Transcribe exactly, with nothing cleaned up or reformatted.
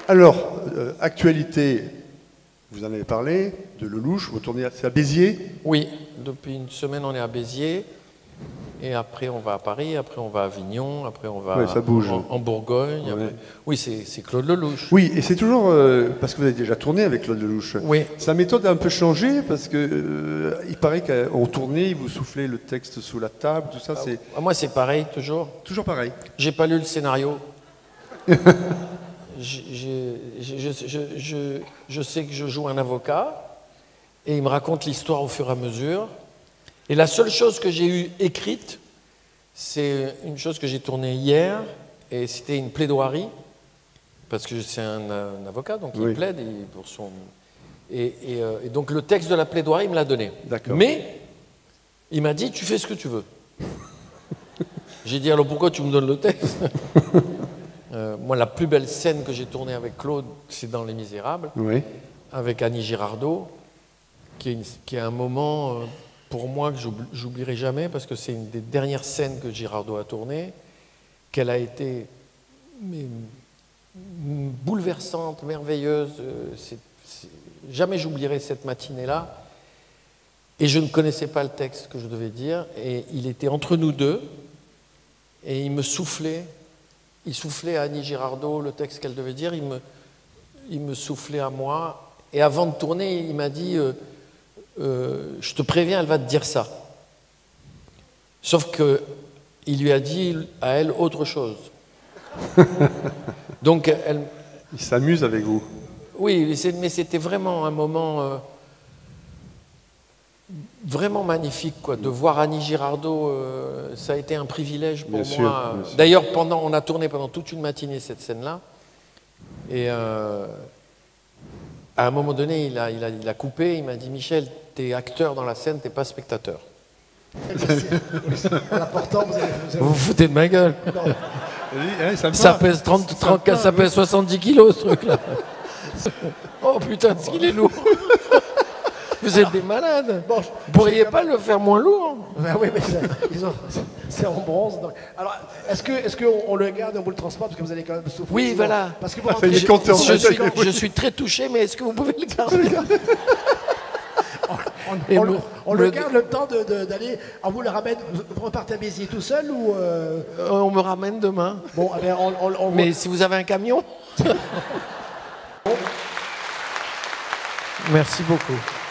Alors, euh, actualité, vous en avez parlé, de Lelouch, vous tournez à, c'est à Béziers? Oui, depuis une semaine on est à Béziers, et après on va à Paris, après on va à Avignon, après on va ouais, ça bouge. En, en Bourgogne. Ouais. Après... Oui, c'est Claude Lelouch. Oui, et c'est toujours, euh, parce que vous avez déjà tourné avec Claude Lelouch, oui. sa méthode a un peu changé, parce que euh, il paraît qu'en tournée, vous soufflez le texte sous la table, tout ça, ah, c'est... Moi c'est pareil, toujours. Toujours pareil. J'ai pas lu le scénario. je, je, je, je, je sais que je joue un avocat, et il me raconte l'histoire au fur et à mesure. Et la seule chose que j'ai eue écrite, c'est une chose que j'ai tournée hier, et c'était une plaidoirie, parce que c'est un, un avocat, donc oui. il plaide et pour son... Et, et, euh, et donc le texte de la plaidoirie, il me l'a donné. Mais il m'a dit, tu fais ce que tu veux. J'ai dit, alors pourquoi tu me donnes le texte? euh, Moi, la plus belle scène que j'ai tournée avec Claude, c'est dans Les Misérables, oui. avec Annie Girardot, qui est, une, qui est un moment, euh, pour moi, que j'oublierai jamais, parce que c'est une des dernières scènes que Girardot a tournées, qu'elle a été mais, bouleversante, merveilleuse. C'est, c'est, jamais j'oublierai cette matinée-là. Et je ne connaissais pas le texte que je devais dire, et il était entre nous deux, et il me soufflait, il soufflait à Annie Girardot le texte qu'elle devait dire, il me, il me soufflait à moi, et avant de tourner, il m'a dit... Euh, Euh, je te préviens, elle va te dire ça. Sauf qu'il lui a dit à elle autre chose. Donc elle... Il s'amuse avec vous. Oui, mais c'était vraiment un moment euh, vraiment magnifique, quoi, de voir Annie Girardot. Euh, ça a été un privilège pour bien moi. Sûr, D'ailleurs, pendant, on a tourné pendant toute une matinée cette scène-là. Et euh, à un moment donné, il a, il a, il a coupé, il m'a dit « Michel, t'es acteur dans la scène, t'es pas spectateur. » L'important, vous avez... Vous vous foutez de ma gueule. Ouais, ça, ça pèse trente, trente-quatre, ça pèse soixante-dix kilos, ce truc-là. Oh putain, ce qu'il est lourd. Vous êtes des malades. Bon, vous pourriez pas le faire moins lourd? Ben oui, mais c'est en bronze. Donc. Alors, est-ce que, est-ce qu'on on le garde et on vous le transporte parce que vous allez quand même souffrir? Oui, voilà. Parce que vous je, je, je, suis, je suis très touché, mais est-ce que vous pouvez le garder? On, on, le, on le, le garde le temps d'aller. De, on vous le ramène. Vous repartez à Béziers tout seul ou euh... Euh, On me ramène demain. Bon, eh bien, on, on, on mais va... si vous avez un camion. Merci beaucoup.